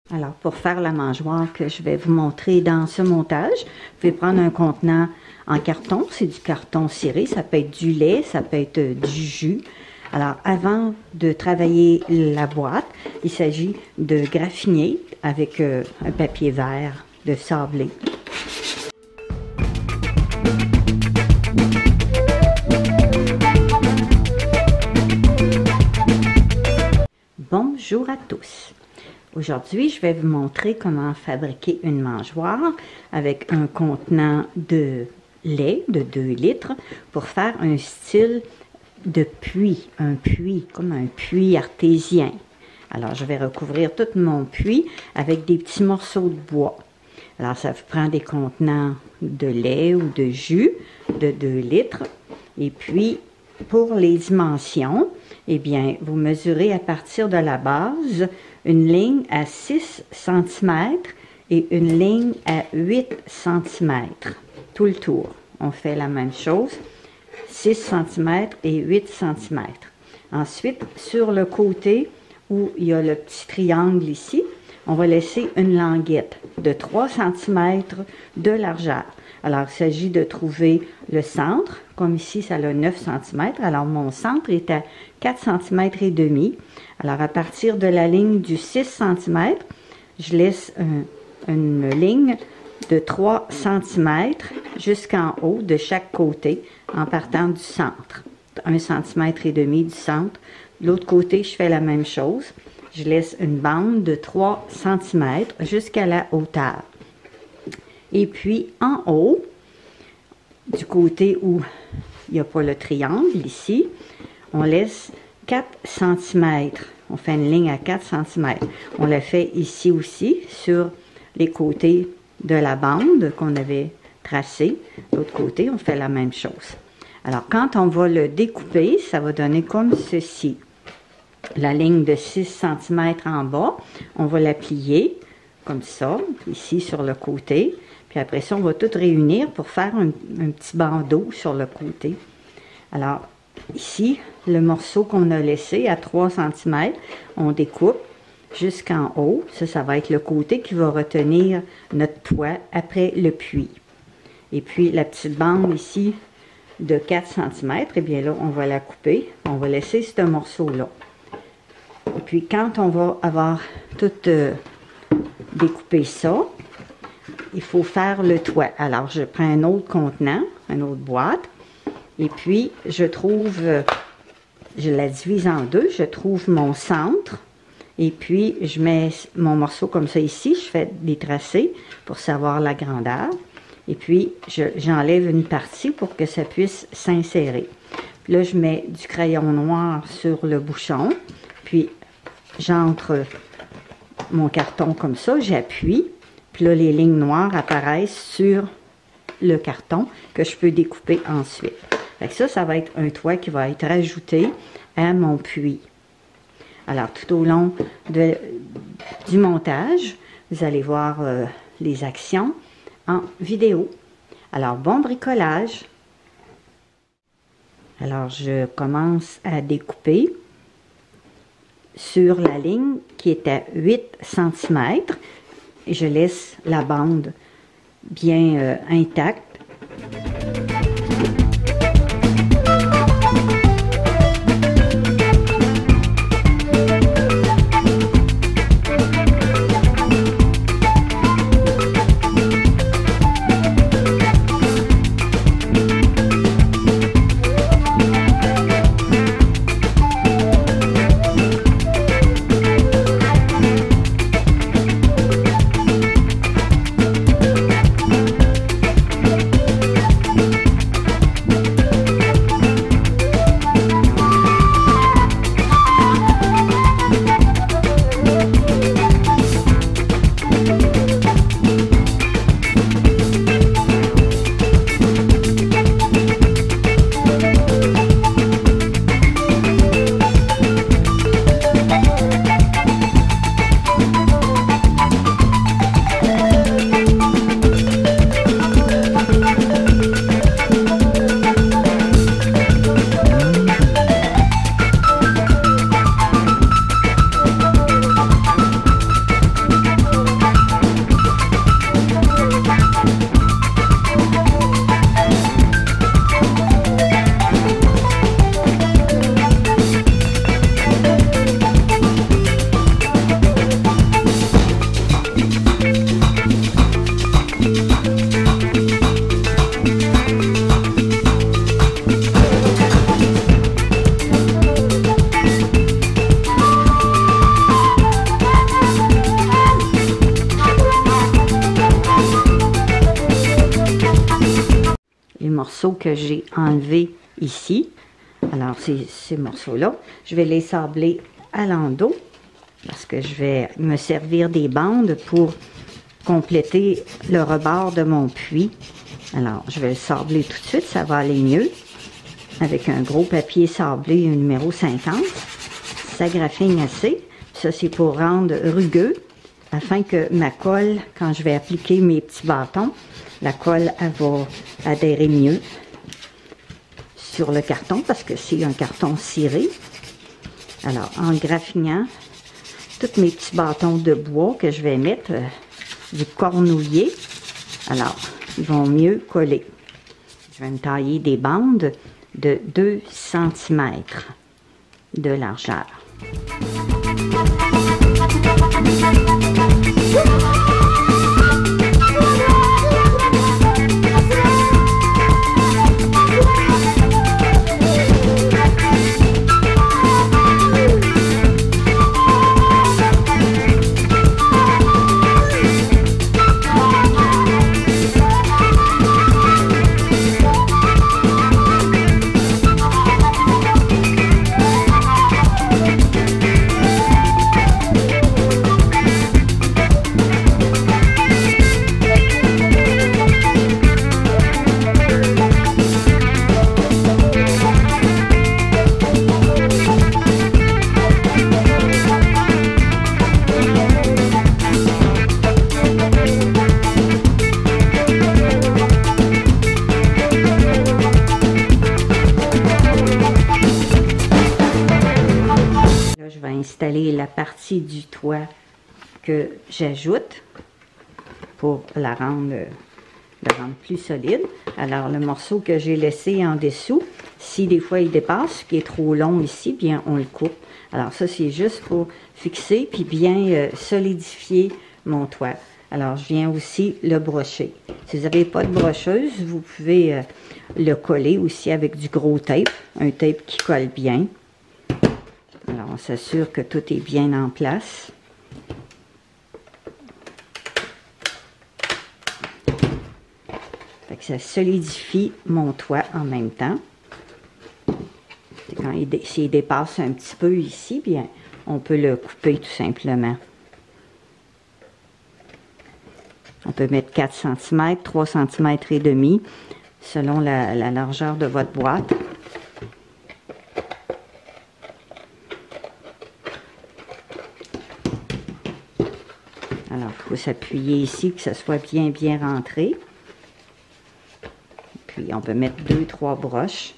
Alors, pour faire la mangeoire que je vais vous montrer dans ce montage, vous pouvez prendre un contenant en carton. C'est du carton ciré, ça peut être du lait, ça peut être du jus. Alors, avant de travailler la boîte, il s'agit de graffiner avec un papier vert de sablé. Bonjour à tous! Aujourd'hui, je vais vous montrer comment fabriquer une mangeoire avec un contenant de lait de 2 litres pour faire un style de puits, comme un puits artésien. Alors, je vais recouvrir tout mon puits avec des petits morceaux de bois. Alors, ça vous prend des contenants de lait ou de jus de 2 litres. Et puis, pour les dimensions, eh bien, vous mesurez à partir de la base une ligne à 6 cm et une ligne à 8 cm. Tout le tour. On fait la même chose. 6 cm et 8 cm. Ensuite, sur le côté où il y a le petit triangle ici, on va laisser une languette de 3 cm de largeur. Alors, il s'agit de trouver le centre. Comme ici, ça a 9 cm. Alors, mon centre est à 4 cm et demi. Alors, à partir de la ligne du 6 cm, je laisse une ligne de 3 cm jusqu'en haut de chaque côté en partant du centre. 1 cm et demi du centre. De l'autre côté, je fais la même chose. Je laisse une bande de 3 cm jusqu'à la hauteur. Et puis, en haut, du côté où il n'y a pas le triangle, ici, on laisse 4 cm. On fait une ligne à 4 cm. On la fait ici aussi, sur les côtés de la bande qu'on avait tracée. De l'autre côté, on fait la même chose. Alors, quand on va le découper, ça va donner comme ceci. La ligne de 6 cm en bas, on va la plier comme ça, ici sur le côté. Puis après ça, on va tout réunir pour faire un petit bandeau sur le côté. Alors, ici, le morceau qu'on a laissé à 3 cm, on découpe jusqu'en haut. Ça va être le côté qui va retenir notre toit après le puits. Et puis, la petite bande ici de 4 cm, eh bien là, on va la couper. On va laisser ce morceau-là. Et puis, quand on va avoir tout découpé ça, il faut faire le toit. Alors, je prends un autre contenant, une autre boîte, et puis je la divise en deux, je trouve mon centre, et puis je mets mon morceau comme ça ici, je fais des tracés pour savoir la grandeur, et puis j'enlève une partie pour que ça puisse s'insérer. Puis là, je mets du crayon noir sur le bouchon, puis j'entre mon carton comme ça, j'appuie, puis là, les lignes noires apparaissent sur le carton que je peux découper ensuite. Fait que ça va être un toit qui va être ajouté à mon puits. Alors, tout au long du montage, vous allez voir les actions en vidéo. Alors, bon bricolage. Alors, je commence à découper sur la ligne qui est à 8 cm. Et je laisse la bande bien intacte. morceaux que j'ai enlevés ici. Alors, ces morceaux-là, je vais les sabler à l'endos parce que je vais me servir des bandes pour compléter le rebord de mon puits. Alors, je vais le sabler tout de suite, ça va aller mieux. Avec un gros papier sablé numéro 50. Ça graphine assez. Ça, c'est pour rendre rugueux, afin que ma colle, quand je vais appliquer mes petits bâtons, la colle, elle va adhérer mieux sur le carton, parce que c'est un carton ciré. Alors, en graffinant, tous mes petits bâtons de bois que je vais mettre, du cornouiller, alors, ils vont mieux coller. Je vais me tailler des bandes de 2 cm de largeur. Installer la partie du toit que j'ajoute pour la rendre plus solide. Alors, le morceau que j'ai laissé en dessous, si des fois il dépasse, qui est trop long ici, bien on le coupe. Alors ça, c'est juste pour fixer puis bien solidifier mon toit. Alors, je viens aussi le brocher. Si vous n'avez pas de brocheuse, vous pouvez le coller aussi avec du gros tape, un tape qui colle bien. Alors, on s'assure que tout est bien en place. Fait que ça solidifie mon toit en même temps. S'il dépasse un petit peu ici, bien, on peut le couper tout simplement. On peut mettre 4 cm, 3 cm et demi, selon la largeur de votre boîte. Alors, il faut s'appuyer ici, que ça soit bien rentré. Puis, on peut mettre 2-3 broches.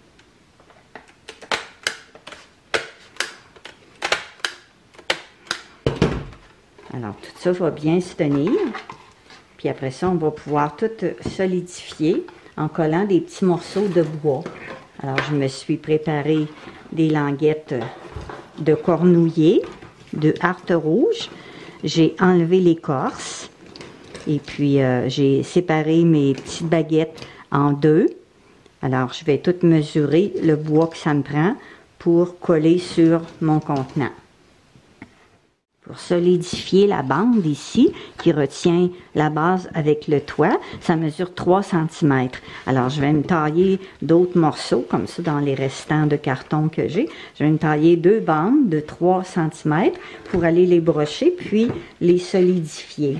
Alors, tout ça va bien se tenir. Puis après ça, on va pouvoir tout solidifier en collant des petits morceaux de bois. Alors, je me suis préparé des languettes de cornouiller, de harpe rouge. J'ai enlevé l'écorce et puis j'ai séparé mes petites baguettes en deux. Alors, je vais tout mesurer le bois que ça me prend pour coller sur mon contenant. Pour solidifier la bande ici, qui retient la base avec le toit, ça mesure 3 cm. Alors, je vais me tailler d'autres morceaux, comme ça, dans les restants de carton que j'ai. Je vais me tailler 2 bandes de 3 cm pour aller les brocher, puis les solidifier.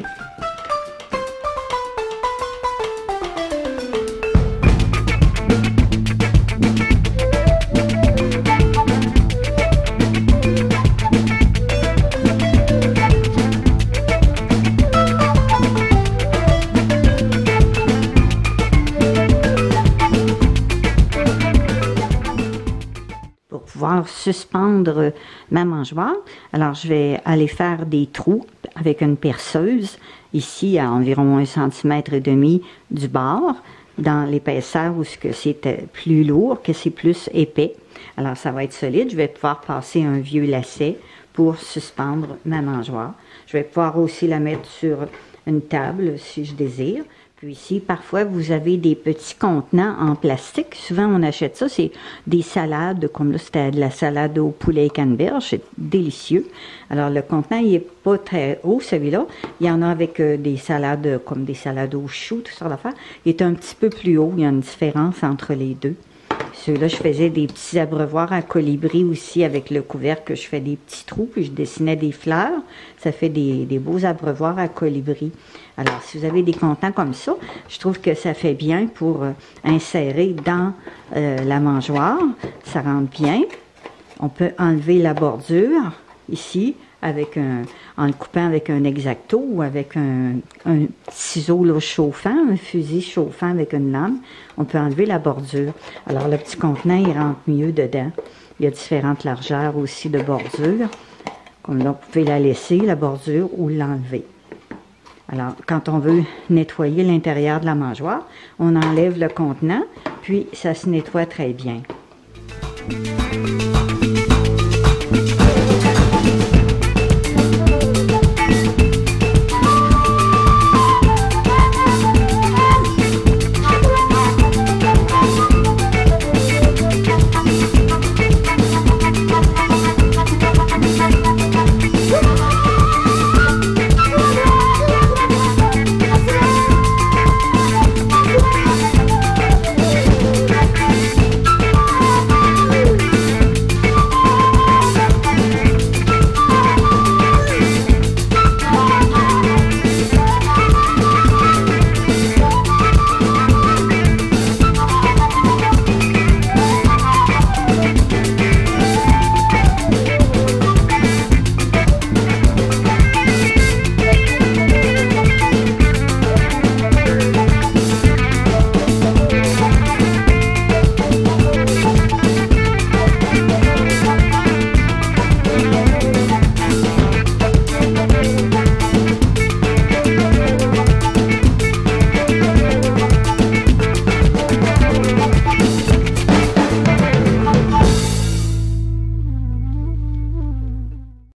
Suspendre ma mangeoire. Alors, je vais aller faire des trous avec une perceuse, ici à environ 1,5 cm du bord, dans l'épaisseur où c'est plus lourd, que c'est plus épais. Alors, ça va être solide. Je vais pouvoir passer un vieux lacet pour suspendre ma mangeoire. Je vais pouvoir aussi la mettre sur une table si je désire. Puis ici, parfois, vous avez des petits contenants en plastique. Souvent, on achète ça. C'est des salades, comme là, c'était de la salade au poulet et canneberge. C'est délicieux. Alors, le contenant, il n'est pas très haut, celui-là. Il y en a avec des salades, comme des salades aux choux, tout ça d'affaires. Il est un petit peu plus haut. Il y a une différence entre les deux. Ceux-là, je faisais des petits abreuvoirs à colibri aussi avec le couvercle. Je fais des petits trous, puis je dessinais des fleurs. Ça fait des beaux abreuvoirs à colibri. Alors, si vous avez des contenants comme ça, je trouve que ça fait bien pour insérer dans la mangeoire. Ça rentre bien. On peut enlever la bordure ici en le coupant avec un X-Acto ou avec un ciseau là, chauffant, un fusil chauffant avec une lame. On peut enlever la bordure. Alors, le petit contenant, il rentre mieux dedans. Il y a différentes largeurs aussi de bordure. Comme là, vous pouvez la laisser, la bordure, ou l'enlever. Alors, quand on veut nettoyer l'intérieur de la mangeoire, on enlève le contenant, puis ça se nettoie très bien.